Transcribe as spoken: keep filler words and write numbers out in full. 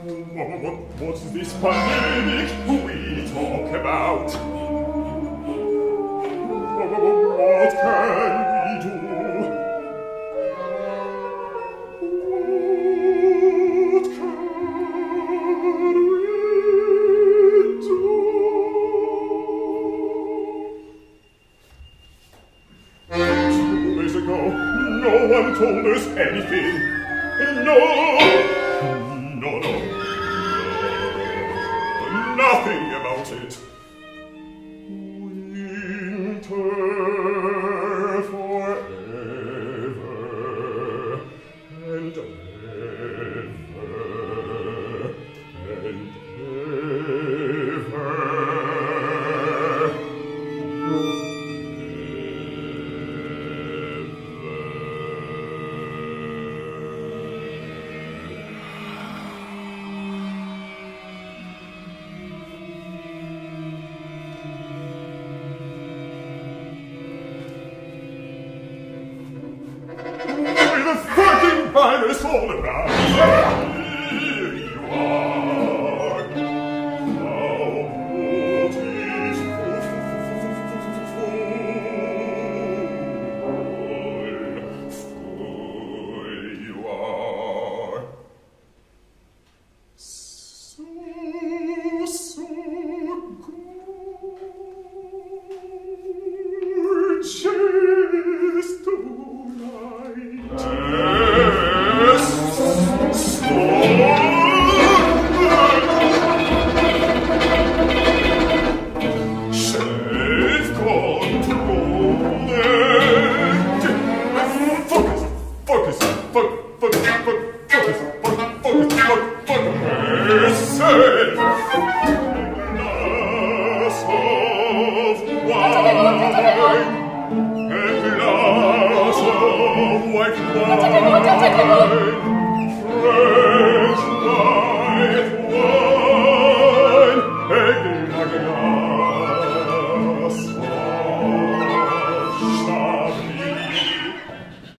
What's this pandemic we talk about? What can we do? What can we do? Two days ago, no one told us anything. No! No, no. Nothing about it. Winter forever and ever and ever. Virus all around. Here you are. How beautiful you are. So, so gorgeous tonight. Fresh white wine, egg, egg, egg.